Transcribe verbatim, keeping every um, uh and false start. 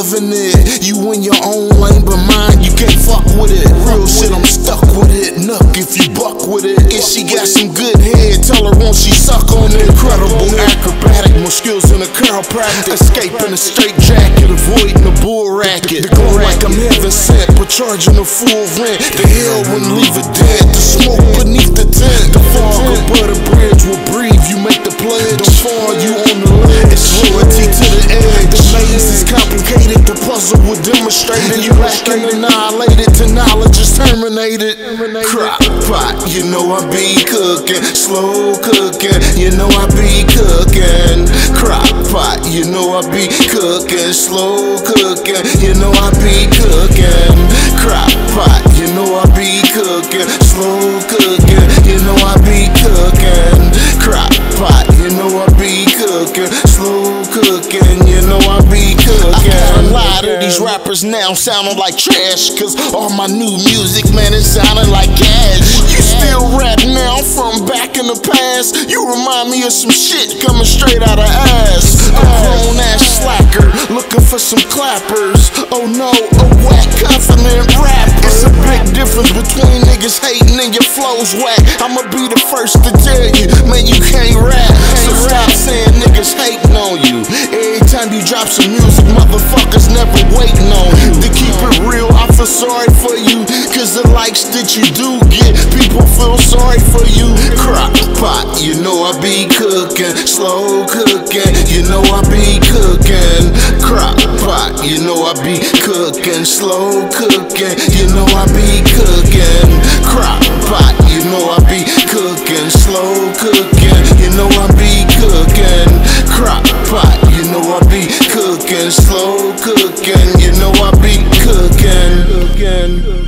loving it. You in your own lane, but mine, you can't fuck with it. Real shit, I'm stuck with it. Nuck if you buck with it. If she got some good head, tell her won't she suck on it. Incredible, acrobatic, more skills than a chiropractic. Escaping a straight jacket, avoiding the bull racket. The go like I'm heaven sent, but charging a full rent. The hell wouldn't leave it dead. The smoke beneath the tent. The fog above the bridge will breathe. You make the pledge. Don't fall, you on the ledge. It's loyalty to the edge. The maze is complicated. The puzzle will demonstrate it. You lacking annihilated. To knowledge is terminated. Crock pot, you know I be cooking. Slow cooking, you know I be cooking. Crock pot, you know I be cooking. Slow cooking, you know I be cooking. Crock pot, you know I be cooking. Slow cooking, you know I be cooking. Crock pot, you know I be cooking. Slow cooking, you know I be cooking. A lot of these rappers now sounding like trash, cause all my new music, man, it sounding like gas. You still rap now from back in the past. You remind me of some shit coming straight out of ass. A grown ass slacker looking for some clappers. Oh no, a whack confident rap. It's a big difference between niggas hating and your flow's whack. I'ma be the first to tell you, man, you can't rap. So stop saying niggas hating on you. Every time you drop some music, motherfuckers never waiting on you. To keep it real, I feel sorry for you, cause the likes that you do get, people feel sorry for you. Crock pot, you know I be cooking. Slow cooking, you know I be cooking. Crock pot, you know I be cooking. Slow cooking, you know I be cooking. Crock pot, you know I be cooking. Slow cooking, you know I be cooking. Crock pot, you know I be cooking. Slow cooking, you know I be cooking.